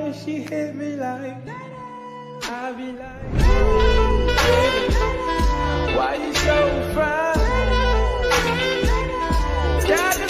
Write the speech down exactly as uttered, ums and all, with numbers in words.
when she hit me like, I be like, why you so fine? Got